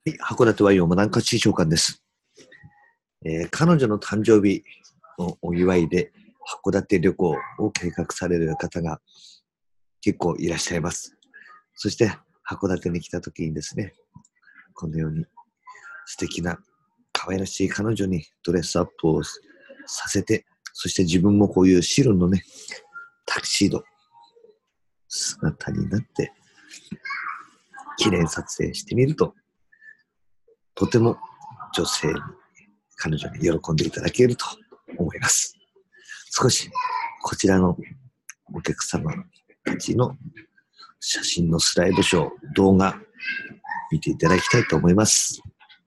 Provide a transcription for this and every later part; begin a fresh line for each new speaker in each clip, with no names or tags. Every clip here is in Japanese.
はい、函館は山南勝地長官です。彼女の誕生日のお祝いで函館旅行を計画される方が結構いらっしゃいます。そして函館に来た時にですね、このように素敵な可愛らしい彼女にドレスアップをさせて、そして自分もこういう白のね、タキシード姿になって記念撮影してみると、とても女性に、彼女に喜んでいただけると思います。少しこちらのお客様たちの写真のスライドショー、動画見ていただきたいと思います。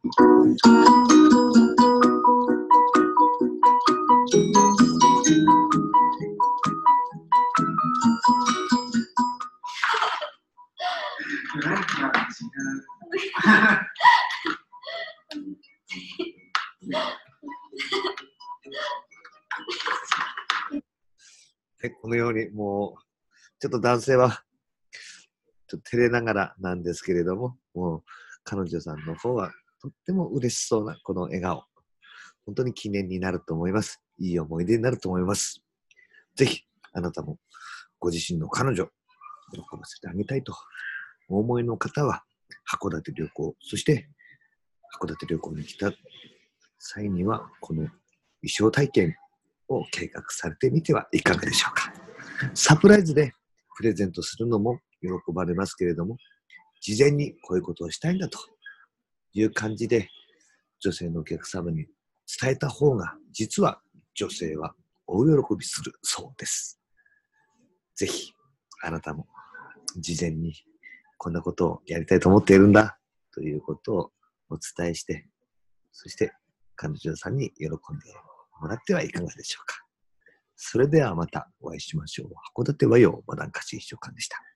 このようにもうちょっと男性はちょっと照れながらなんですけれども、もう彼女さんの方はとっても嬉しそうなこの笑顔、本当に記念になると思います。いい思い出になると思います。ぜひあなたもご自身の彼女喜ばせてあげたいとお思いの方は、函館旅行、そして函館旅行に来た際にはこの衣装体験を計画されてみてはいかがでしょうか。サプライズでプレゼントするのも喜ばれますけれども、事前にこういうことをしたいんだという感じで女性のお客様に伝えた方が、実は女性は大喜びするそうです。ぜひあなたも事前にこんなことをやりたいと思っているんだということをお伝えして、そして彼女さんに喜んでもらってはいかがでしょうか。それではまたお会いしましょう。函館和洋マダンカチ秘書官でした。